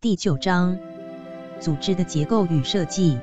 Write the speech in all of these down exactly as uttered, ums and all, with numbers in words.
第九章，组织的结构与设计。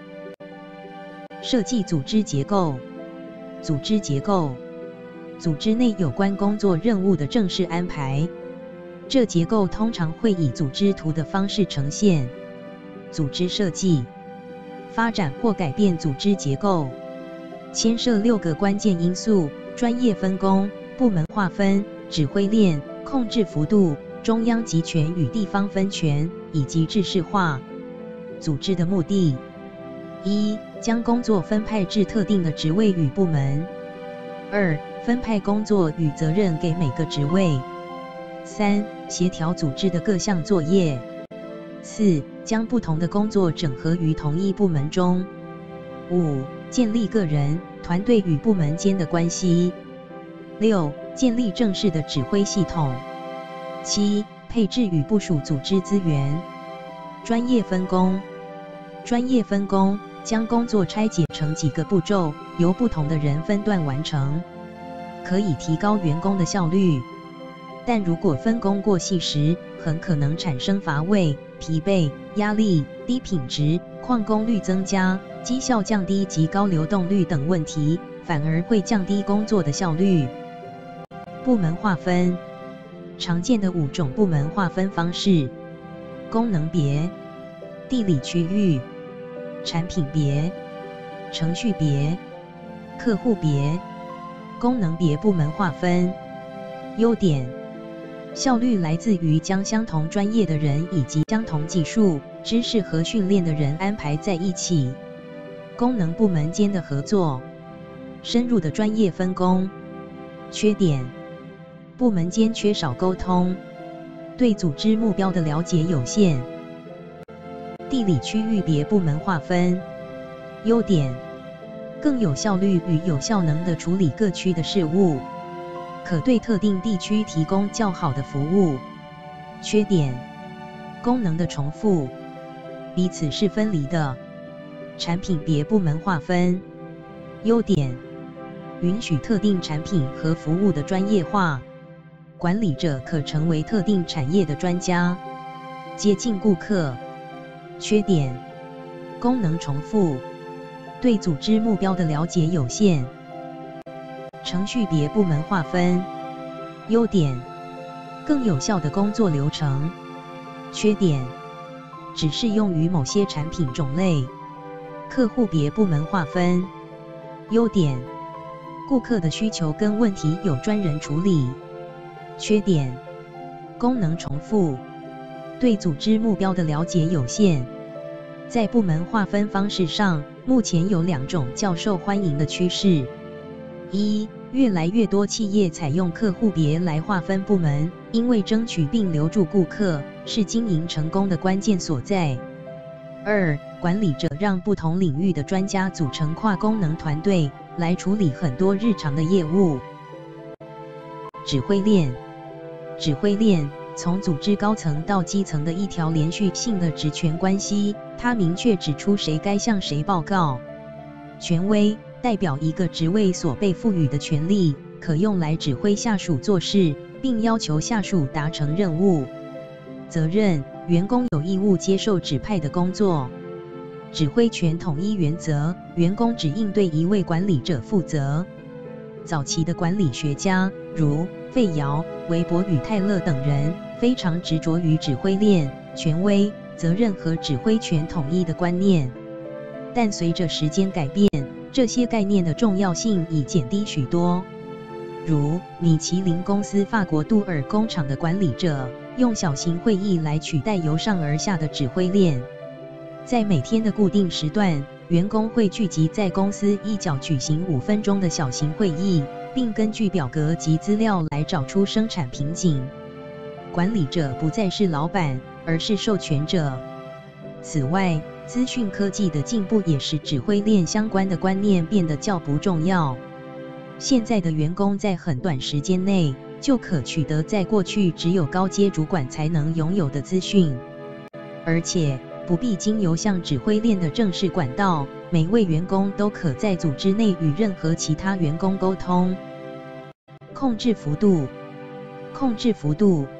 设计组织结构。组织结构，组织内有关工作任务的正式安排。这结构通常会以组织图的方式呈现。组织设计，发展或改变组织结构，牵涉六个关键因素：专业分工、部门划分、指挥链、控制幅度、中央集权与地方分权，以及制式化。组织的目的：一、将工作分派至特定的职位与部门；二、分派工作与责任给每个职位；三、协调组织的各项作业；四、将不同的工作整合于同一部门中；五、建立个人、团队与部门间的关系；六、建立正式的指挥系统；七、配置与部署组织资源。专业分工。专业分工将工作拆解成几个步骤，由不同的人分段完成，可以提高员工的效率。但如果分工过细时，很可能产生乏味、疲惫、压力、低品质、旷工率增加、绩效降低及高流动率等问题，反而会降低工作的效率。部门划分。常见的五种部门划分方式：功能别、地理区域、产品别、程序别、客户别。功能别部门划分。优点：效率来自于将相同专业的人以及相同技术、知识和训练的人安排在一起。功能部门间的合作，深入的专业分工。缺点：部门间缺少沟通，对组织目标的了解有限。地理区域别部门划分。优点：更有效率与有效能地处理各区的事务，可对特定地区提供较好的服务。缺点：功能的重复，彼此是分离的。产品别部门划分。优点：允许特定产品和服务的专业化，管理者可成为特定产业的专家，接近顾客。缺点：功能重复，对组织目标的了解有限。程序别部门划分。优点：更有效的工作流程。缺点：只适用于某些产品种类。客户别部门划分。优点：顾客的需求跟问题有专人处理。缺点：功能重复，对组织目标的了解有限。在部门划分方式上，目前有两种较受欢迎的趋势：一、越来越多企业采用客户别来划分部门，因为争取并留住顾客是经营成功的关键所在；二、管理者让不同领域的专家组成跨功能团队，来处理很多日常的业务。指挥链。指挥链从组织高层到基层的一条连续性的职权关系，它明确指出谁该向谁报告。权威代表一个职位所被赋予的权利，可用来指挥下属做事，并要求下属达成任务。责任，员工有义务接受指派的工作。指挥权统一原则，员工只应对一位管理者负责。早期的管理学家，如费尧、韦伯与泰勒等人，非常执着于指挥链、权威、责任和指挥权统一的观念。但随着时间改变，这些概念的重要性已减低许多。如米其林公司法国杜尔工厂的管理者，用小型会议来取代由上而下的指挥链。在每天的固定时段，员工会聚集在公司一角举行五分钟的小型会议，并根据表格及资料来找出生产瓶颈。管理者不再是老板，而是授权者。此外，资讯科技的进步也使指挥链相关的观念变得较不重要。现在的员工在很短时间内就可取得在过去只有高阶主管才能拥有的资讯，而且不必经由向指挥链的正式管道，每位员工都可在组织内与任何其他员工沟通。控制幅度。控制幅度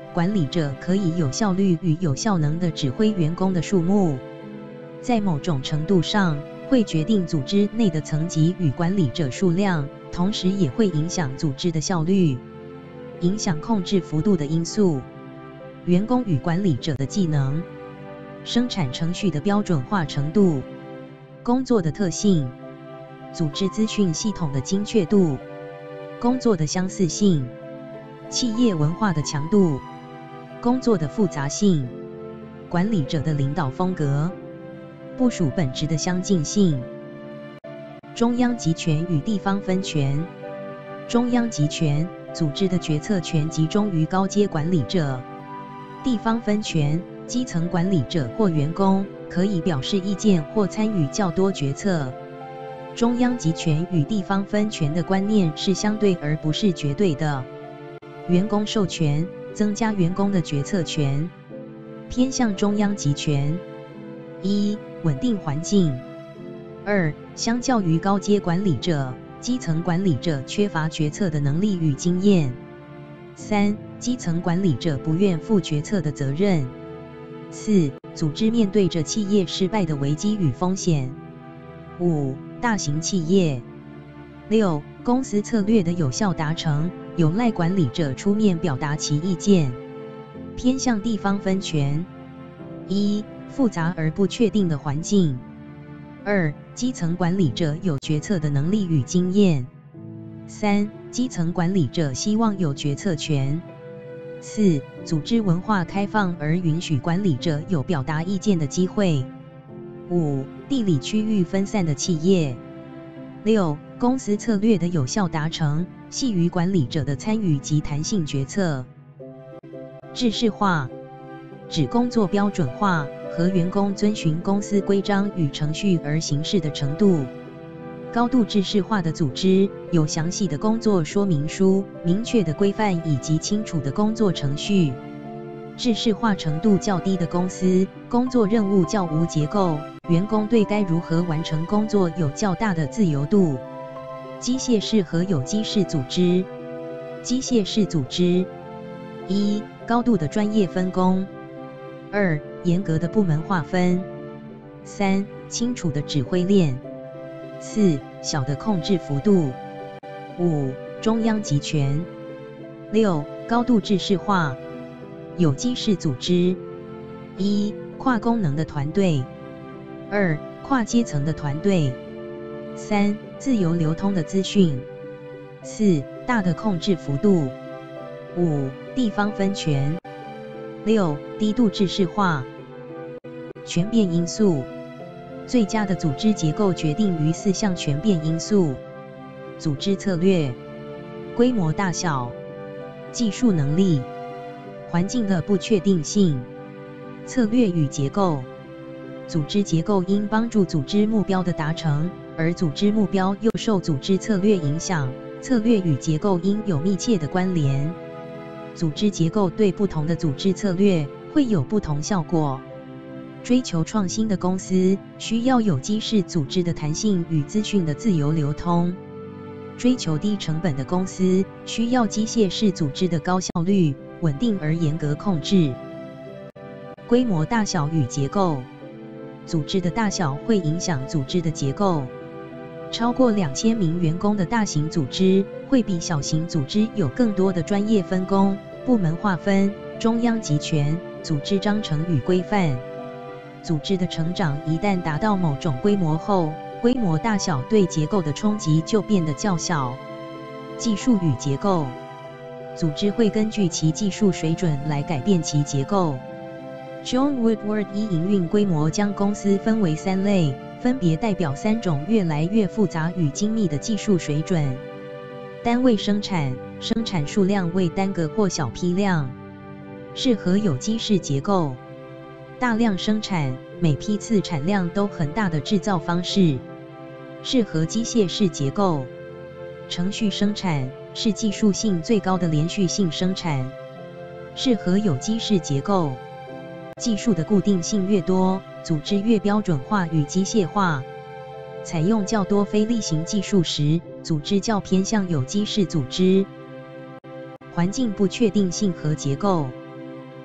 管理者可以有效率与有效能地指挥员工的数目，在某种程度上会决定组织内的层级与管理者数量，同时也会影响组织的效率。影响控制幅度的因素：员工与管理者的技能、生产程序的标准化程度、工作的特性、组织资讯系统的精确度、工作的相似性、企业文化的强度、工作的复杂性、管理者的领导风格、部署本质的相近性。中央集权与地方分权。中央集权，组织的决策权集中于高阶管理者；地方分权，基层管理者或员工可以表示意见或参与较多决策。中央集权与地方分权的观念是相对而不是绝对的。员工授权，增加员工的决策权，偏向中央集权。一、稳定环境。二、相较于高阶管理者，基层管理者缺乏决策的能力与经验。三、基层管理者不愿负决策的责任。四、组织面对着企业失败的危机与风险。五、大型企业。六、公司策略的有效达成，有赖管理者出面表达其意见。偏向地方分权。一、复杂而不确定的环境。二、基层管理者有决策的能力与经验。三、基层管理者希望有决策权。四、组织文化开放而允许管理者有表达意见的机会。五、地理区域分散的企业。六、公司策略的有效达成，系于管理者的参与及弹性决策。制式化，指工作标准化和员工遵循公司规章与程序而行事的程度。高度制式化的组织有详细的工作说明书、明确的规范以及清楚的工作程序。制式化程度较低的公司，工作任务较无结构，员工对该如何完成工作有较大的自由度。机械式和有机式组织。机械式组织：一、高度的专业分工；二、严格的部门划分；三、清楚的指挥链；四、小的控制幅度；五、中央集权；六、高度制式化。有机式组织：一、跨功能的团队；二、跨阶层的团队；三、自由流通的资讯；四、大的控制幅度；五、地方分权；六、低度制式化。权变因素。最佳的组织结构决定于四项权变因素：组织策略、规模大小、技术能力、环境的不确定性。策略与结构。组织结构应帮助组织目标的达成，而组织目标又受组织策略影响，策略与结构应有密切的关联。组织结构对不同的组织策略会有不同效果。追求创新的公司需要有机式组织的弹性与资讯的自由流通。追求低成本的公司需要机械式组织的高效率、稳定而严格控制。规模大小与结构。组织的大小会影响组织的结构。超过两千名员工的大型组织会比小型组织有更多的专业分工、部门划分、中央集权、组织章程与规范。组织的成长一旦达到某种规模后，规模大小对结构的冲击就变得较小。技术与结构。组织会根据其技术水准来改变其结构。John Woodward 一营运规模将公司分为三类，分别代表三种越来越复杂与精密的技术水准。单位生产，生产数量为单个或小批量。适合有机式结构。大量生产，每批次产量都很大的制造方式。适合机械式结构。程序生产是技术性最高的连续性生产。适合有机式结构。技术的固定性越多，组织越标准化与机械化。采用较多非例行技术时，组织较偏向有机式组织。环境不确定性和结构。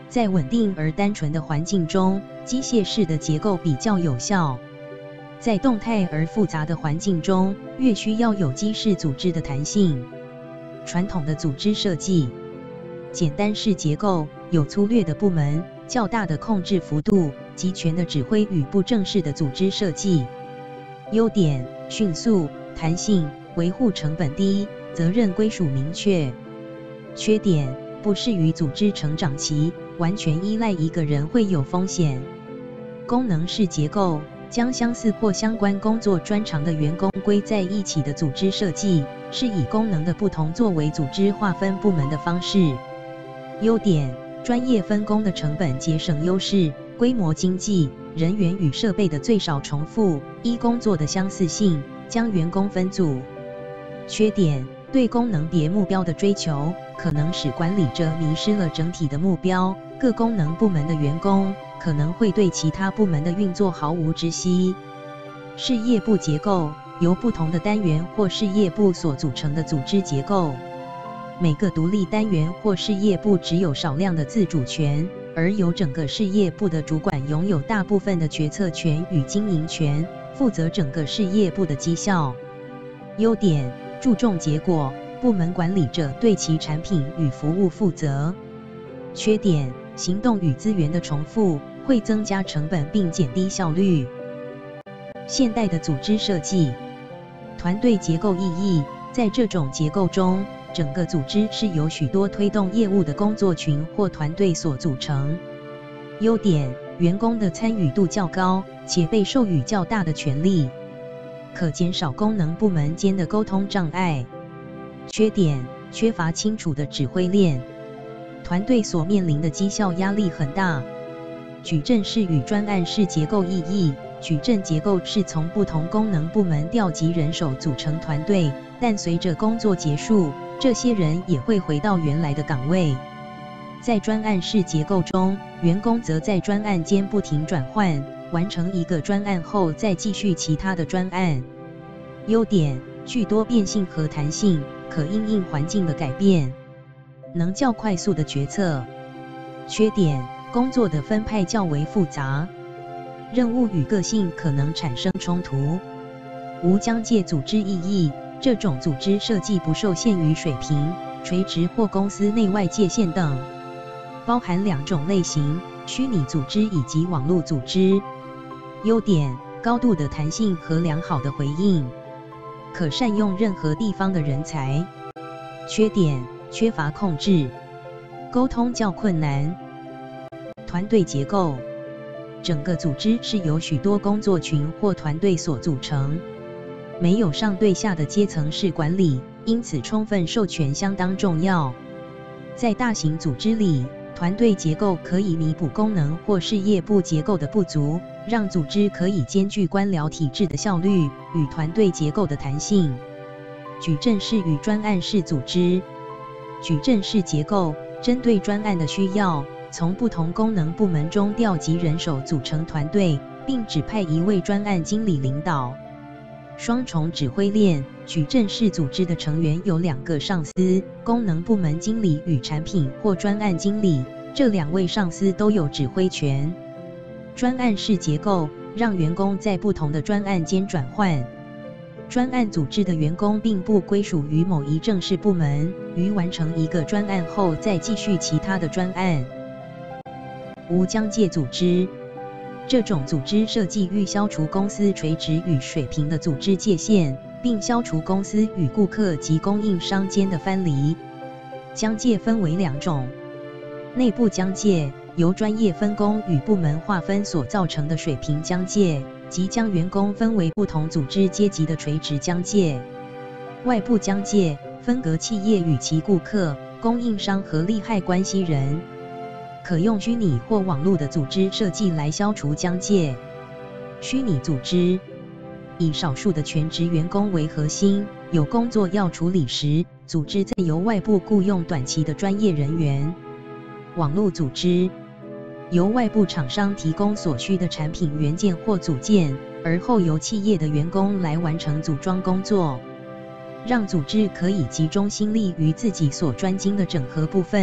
在稳定而单纯的环境中，机械式的结构比较有效。在动态而复杂的环境中，越需要有机式组织的弹性。传统的组织设计，简单式结构，有粗略的部门、较大的控制幅度、集权的指挥与不正式的组织设计。优点：迅速、弹性，维护成本低，责任归属明确。缺点：不适于组织成长期，完全依赖一个人会有风险。功能式结构，将相似或相关工作专长的员工归在一起的组织设计，是以功能的不同作为组织划分部门的方式。优点：专业分工的成本节省优势，规模经济，人员与设备的最少重复，依工作的相似性，将员工分组。缺点：对功能别目标的追求，可能使管理者迷失了整体的目标，各功能部门的员工可能会对其他部门的运作毫无知悉。事业部结构，由不同的单元或事业部所组成的组织结构。每个独立单元或事业部只有少量的自主权，而由整个事业部的主管拥有大部分的决策权与经营权，负责整个事业部的绩效。优点：注重结果，部门管理者对其产品与服务负责。缺点：行动与资源的重复，会增加成本并减低效率。现代的组织设计，团队结构意义，在这种结构中，整个组织是由许多推动业务的工作群或团队所组成。优点：员工的参与度较高，且被授予较大的权力，可减少功能部门间的沟通障碍。缺点：缺乏清楚的指挥链，团队所面临的绩效压力很大。矩阵式与专案式结构意义：矩阵结构是从不同功能部门调集人手组成团队，但随着工作结束，这些人也会回到原来的岗位。在专案式结构中，员工则在专案间不停转换，完成一个专案后再继续其他的专案。优点：具多变性和弹性，可因应环境的改变，能较快速的决策。缺点：工作的分派较为复杂，任务与个性可能产生冲突。无疆界组织意义：这种组织设计不受限于水平、垂直或公司内外界限等，包含两种类型：虚拟组织以及网络组织。优点：高度的弹性和良好的回应，可善用任何地方的人才。缺点：缺乏控制，沟通较困难。团队结构，整个组织是由许多工作群或团队所组成，没有上对下的阶层式管理，因此充分授权相当重要。在大型组织里，团队结构可以弥补功能或事业部结构的不足，让组织可以兼具官僚体制的效率与团队结构的弹性。矩阵式与专案式组织，矩阵式结构针对专案的需要，从不同功能部门中调集人手组成团队，并指派一位专案经理领导。双重指挥链，矩阵式组织的成员有两个上司，功能部门经理与产品或专案经理，这两位上司都有指挥权。专案式结构让员工在不同的专案间转换。专案组织的员工并不归属于某一正式部门，于完成一个专案后再继续其他的专案。无疆界组织，这种组织设计欲消除公司垂直与水平的组织界限，并消除公司与顾客及供应商间的藩篱。疆界分为两种：内部疆界，由专业分工与部门划分所造成的水平疆界，即将员工分为不同组织阶级的垂直疆界；外部疆界，分隔企业与其顾客、供应商和利害关系人。可用虚拟或网络的组织设计来消除疆界。虚拟组织以少数的全职员工为核心，有工作要处理时，组织再由外部雇用短期的专业人员。网络组织由外部厂商提供所需的产品元件或组件，而后由企业的员工来完成组装工作，让组织可以集中心力于自己所专精的整合部分，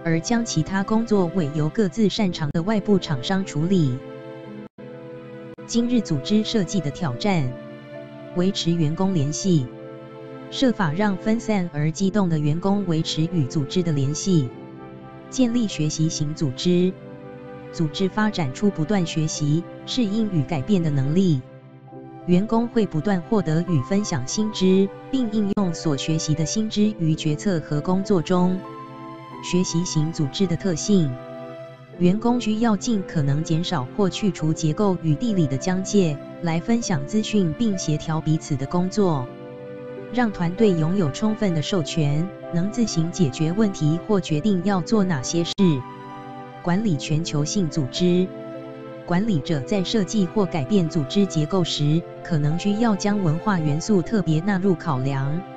而将其他工作委由各自擅长的外部厂商处理。今日组织设计的挑战：维持员工联系，设法让分散而机动的员工维持与组织的联系，建立学习型组织，组织发展出不断学习、适应与改变的能力。员工会不断获得与分享新知，并应用所学习的新知于决策和工作中。学习型组织的特性：员工需要尽可能减少或去除结构与地理的疆界，来分享资讯并协调彼此的工作，让团队拥有充分的授权，能自行解决问题或决定要做哪些事。管理全球性组织：管理者在设计或改变组织结构时，可能需要将文化元素特别纳入考量。